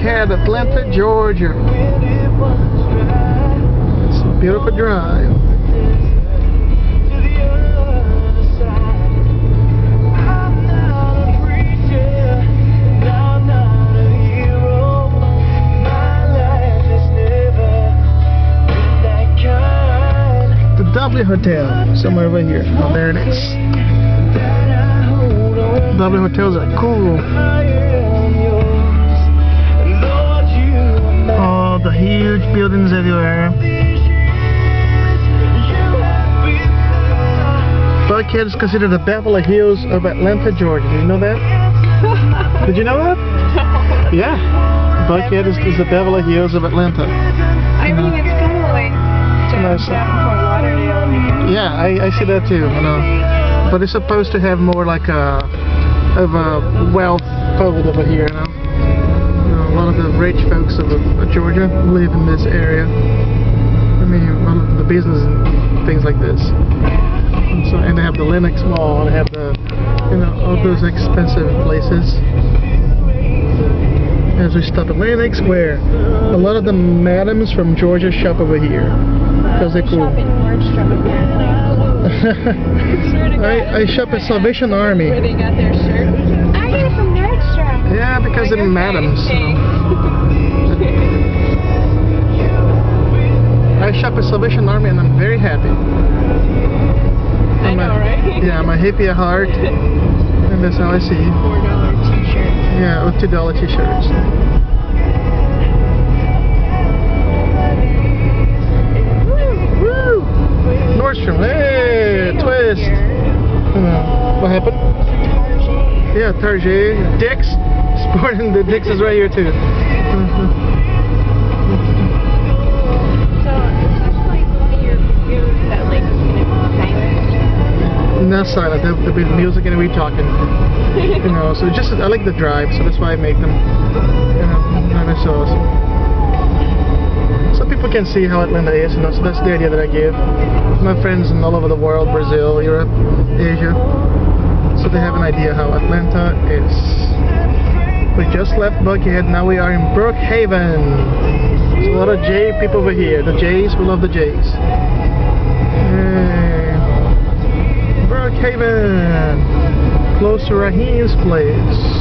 Buckhead, Atlanta, Georgia. It's a beautiful drive. The W Hotel, somewhere over here. Oh, there it is. W hotels are cool. Oh, the huge buildings everywhere. Buckhead is considered the Beverly Hills of Atlanta, Georgia. Did you know that? Did you know that? No. Yeah. Buckhead is the Beverly Hills of Atlanta. I mean, it's kind of like Nice. Fort Lauderdale. Yeah, I see that too. You know, but it's supposed to have more like a wealth code over here. You know, a lot of the rich folks of Georgia live in this area. I mean, a lot of the business and things like this. And they have the Lenox Mall, they have the, you know, all those expensive places. As we stop at Lenox Square, a lot of the madams from Georgia shop over here because they're cool. I shop at Salvation Army. Where they got their shirt. I get it from Nordstrom. Yeah, because they're madams. You know. I shop at Salvation Army and I'm very happy. I know, right? Yeah, I'm a hippie at heart, and that's how I see. $4 t-shirts. Yeah, with $2 t-shirts. Woo! Nordstrom, hey, twist. What happened? Yeah, Target, Dick's. Sporting the Dick's is right here too. Not silent, there'll be music and we talking. You know, so just I like the drive, so that's why I make them. You know, that's awesome. So people can see how Atlanta is, you know, so that's the idea that I give. My friends in all over the world, Brazil, Europe, Asia, so they have an idea how Atlanta is. We just left Buckhead, now we are in Brookhaven. There's a lot of J people over here. The J's, we love the J's. Brookhaven, close to Raheem's place.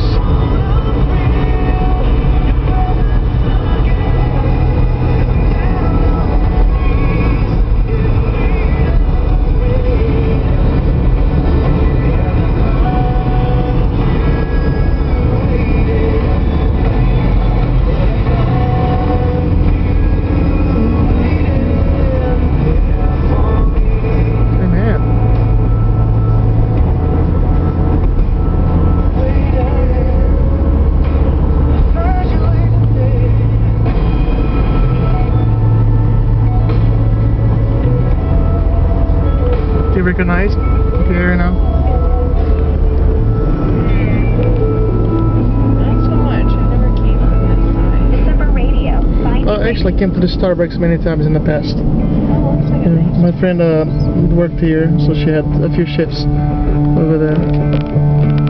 Recognized here now? Not so much. I never came on this side. December radio. Oh, actually, I came to the Starbucks many times in the past. Oh, looks like a nice. My friend worked here, so she had a few shifts over there.